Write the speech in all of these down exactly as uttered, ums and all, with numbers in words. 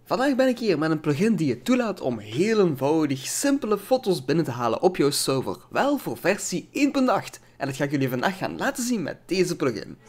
Vandaag ben ik hier met een plugin die je toelaat om heel eenvoudig simpele foto's binnen te halen op jouw server. Wel voor versie één punt acht. En dat ga ik jullie vandaag gaan laten zien met deze plugin.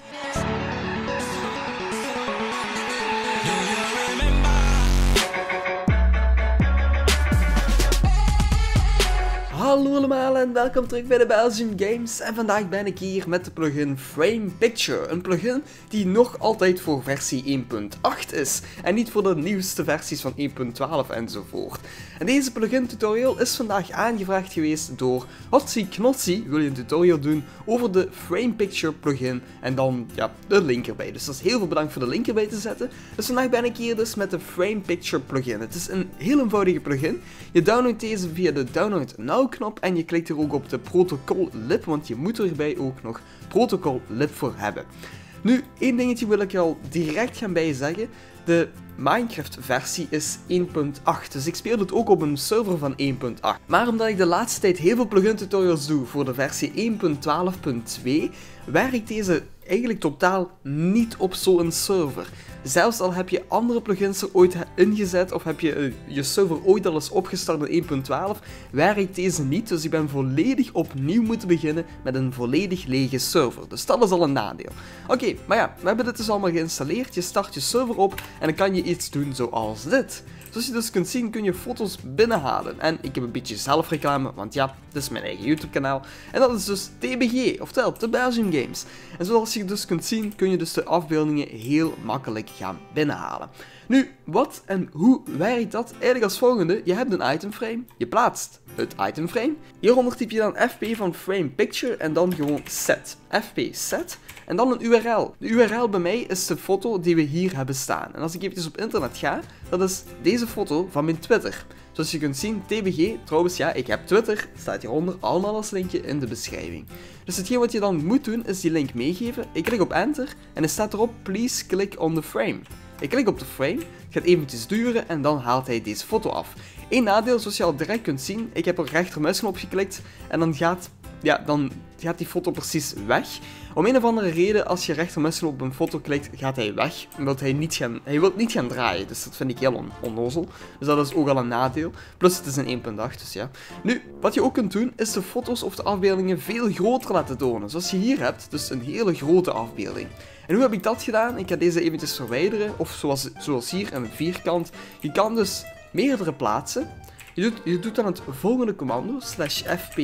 Hallo allemaal en welkom terug bij de Belgium Games. En vandaag ben ik hier met de plugin Frame Picture. Een plugin die nog altijd voor versie één punt acht is. En niet voor de nieuwste versies van één punt twaalf enzovoort. En deze plugin tutorial is vandaag aangevraagd geweest door Hotsie Knotsie. Wil je een tutorial doen over de Frame Picture plugin. En dan ja, de link erbij. Dus dat is heel veel bedankt voor de link erbij te zetten. Dus vandaag ben ik hier dus met de Frame Picture plugin. Het is een heel eenvoudige plugin. Je downloadt deze via de Download Now knop en je klikt er ook op de protocol lib, want je moet erbij ook nog protocol lib voor hebben. Nu, één dingetje wil ik er al direct gaan bij zeggen. De Minecraft versie is één punt acht, dus ik speel het ook op een server van één punt acht. Maar omdat ik de laatste tijd heel veel plugin tutorials doe voor de versie één punt twaalf punt twee, werkt deze eigenlijk totaal niet op zo'n server. Zelfs al heb je andere plugins er ooit ingezet of heb je uh, je server ooit al eens opgestart in één punt twaalf, werkt deze niet, dus ik ben volledig opnieuw moeten beginnen met een volledig lege server. Dus dat is al een nadeel. Oké, okay, maar ja, we hebben dit dus allemaal geïnstalleerd, je start je server op en dan kan je iets doen zoals dit. Zoals je dus kunt zien kun je foto's binnenhalen. En ik heb een beetje zelfreclame, want ja, dit is mijn eigen YouTube kanaal. En dat is dus T B G, oftewel de Belgium Games. En zoals je dus kunt zien kun je dus de afbeeldingen heel makkelijk gaan binnenhalen. Nu, wat en hoe werkt dat? Eigenlijk als volgende, je hebt een itemframe, je plaatst het itemframe. Hieronder typ je dan F P van Frame Picture en dan gewoon set. F P set. En dan een U R L. De U R L bij mij is de foto die we hier hebben staan. En als ik eventjes op internet ga, dat is deze foto van mijn Twitter. Zoals je kunt zien, T B G, trouwens ja, ik heb Twitter, staat hieronder allemaal als linkje in de beschrijving. Dus hetgeen wat je dan moet doen, is die link meegeven. Ik klik op enter en er staat erop, please click on the frame. Ik klik op de frame, het gaat eventjes duren en dan haalt hij deze foto af. Eén nadeel, zoals je al direct kunt zien, ik heb er rechtermuisknop geklikt en dan gaat, ja, dan gaat die foto precies weg. Om een of andere reden, als je rechtermuisknop op een foto klikt, gaat hij weg. Omdat hij niet gaan, hij wil niet gaan draaien, dus dat vind ik heel on onnozel. Dus dat is ook al een nadeel. Plus het is een één punt acht, dus ja. Nu, wat je ook kunt doen, is de foto's of de afbeeldingen veel groter laten tonen. Zoals je hier hebt, dus een hele grote afbeelding. En hoe heb ik dat gedaan? Ik ga deze eventjes verwijderen, of zoals, zoals hier, een vierkant. Je kan dus meerdere plaatsen. Je doet, je doet dan het volgende commando, slash fp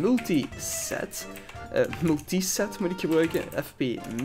multiset. Uh, multiset moet ik gebruiken, fp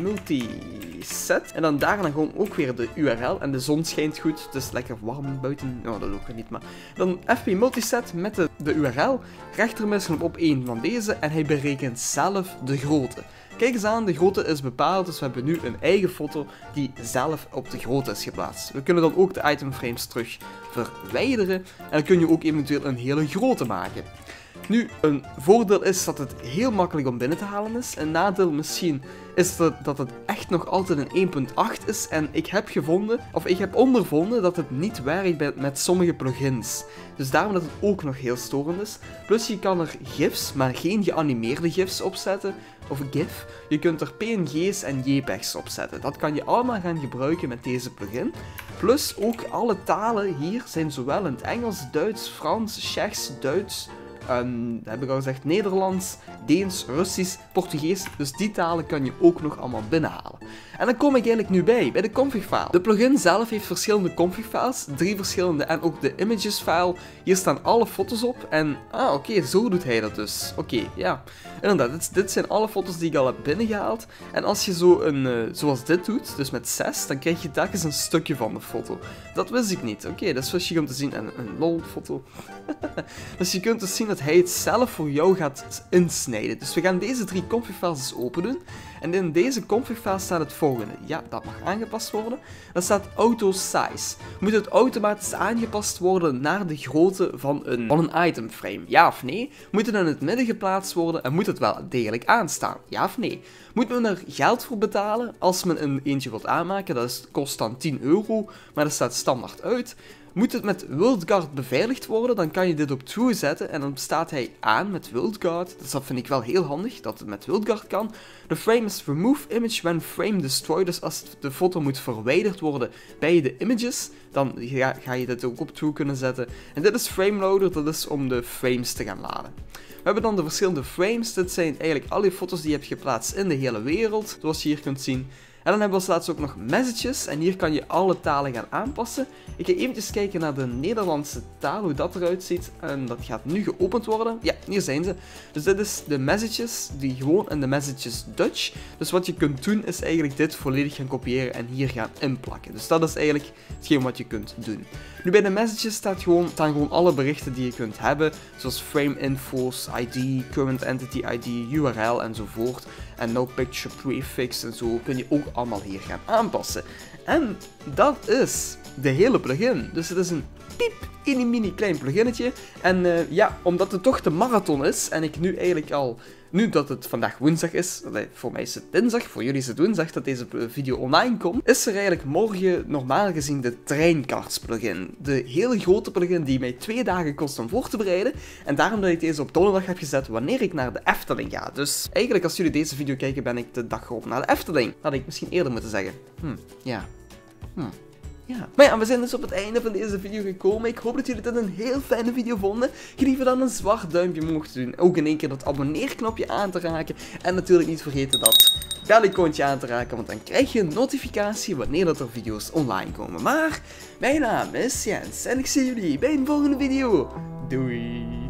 multiset. En dan daarna gewoon ook weer de U R L. En de zon schijnt goed, het is lekker warm buiten. Nou, dat ook niet, maar... Dan fp multiset met de, de U R L. Rechtermuisknop op één van deze en hij berekent zelf de grootte. Kijk eens aan, de grootte is bepaald, dus we hebben nu een eigen foto die zelf op de grootte is geplaatst. We kunnen dan ook de itemframes terug verwijderen en dan kun je ook eventueel een hele grote maken. Nu, een voordeel is dat het heel makkelijk om binnen te halen is. Een nadeel misschien is dat, dat het echt nog altijd een één punt acht is. En ik heb gevonden, of ik heb ondervonden dat het niet werkt bij, met sommige plugins. Dus daarom dat het ook nog heel storend is. Plus je kan er gifs, maar geen geanimeerde gifs opzetten. Of gif. Je kunt er P N G's en J P E G's opzetten. Dat kan je allemaal gaan gebruiken met deze plugin. Plus ook alle talen hier zijn zowel in het Engels, Duits, Frans, Tsjechts, Duits... Um, heb ik al gezegd, Nederlands, Deens, Russisch, Portugees, dus die talen kan je ook nog allemaal binnenhalen. En dan kom ik eigenlijk nu bij, bij de config file. De plugin zelf heeft verschillende config files, drie verschillende en ook de images file. Hier staan alle foto's op en, ah oké, okay, zo doet hij dat dus. Oké, okay, ja. Inderdaad, dit, dit zijn alle foto's die ik al heb binnengehaald. En als je zo een, uh, zoals dit doet, dus met zes, dan krijg je telkens een stukje van de foto. Dat wist ik niet. Oké, okay, dat is wat je om te zien. En een lol foto. Dus je kunt dus zien dat hij het zelf voor jou gaat insnijden. Dus we gaan deze drie config files eens open doen. En in deze config file staat het volgende. Ja, dat mag aangepast worden. Dat staat auto size. Moet het automatisch aangepast worden naar de grootte van een, van een itemframe? Ja of nee? Moet het in het midden geplaatst worden en moet het wel degelijk aanstaan? Ja of nee? Moet men er geld voor betalen als men een eentje wilt aanmaken? Dat is, kost dan tien euro, maar dat staat standaard uit. moet het met WorldGuard beveiligd worden, dan kan je dit op True zetten en dan staat hij aan met WorldGuard. Dus dat vind ik wel heel handig, dat het met WorldGuard kan. De frame is remove image when frame destroy, dus als de foto moet verwijderd worden bij de images, dan ga, ga je dit ook op True kunnen zetten. En dit is frame loader, dat is om de frames te gaan laden. We hebben dan de verschillende frames, dit zijn eigenlijk alle foto's die je hebt geplaatst in de hele wereld, zoals je hier kunt zien. En dan hebben we als laatste ook nog messages en hier kan je alle talen gaan aanpassen. Ik ga eventjes kijken naar de Nederlandse taal, hoe dat eruit ziet. En dat gaat nu geopend worden. Ja, hier zijn ze. Dus dit is de messages, die gewoon in de messages Dutch. Dus wat je kunt doen is eigenlijk dit volledig gaan kopiëren en hier gaan inplakken. Dus dat is eigenlijk hetgeen wat je kunt doen. Nu bij de messages staat gewoon, staan gewoon alle berichten die je kunt hebben, zoals frame infos, I D, current entity I D, U R L enzovoort. En no picture prefix en zo kun je ook allemaal hier gaan aanpassen. En dat is de hele plugin. Dus het is een piep in een mini klein pluginnetje. En uh, ja, omdat het toch de marathon is en ik nu eigenlijk al, nu dat het vandaag woensdag is, voor mij is het dinsdag, voor jullie is het woensdag dat deze video online komt, is er eigenlijk morgen normaal gezien de Treinkaarts plugin. De hele grote plugin die mij twee dagen kost om voor te bereiden. En daarom dat ik deze op donderdag heb gezet wanneer ik naar de Efteling ga. Dus eigenlijk als jullie deze video kijken ben ik de dag erop naar de Efteling. Had ik misschien eerder moeten zeggen. Hm, ja. Hm. Ja. Maar ja, we zijn dus op het einde van deze video gekomen. Ik hoop dat jullie dit een heel fijne video vonden. Gelieve dan een zwart duimpje omhoog te doen. Ook in één keer dat abonneerknopje aan te raken. En natuurlijk niet vergeten dat bel-icoontje aan te raken. Want dan krijg je een notificatie wanneer dat er video's online komen. Maar mijn naam is Jens en ik zie jullie bij een volgende video. Doei!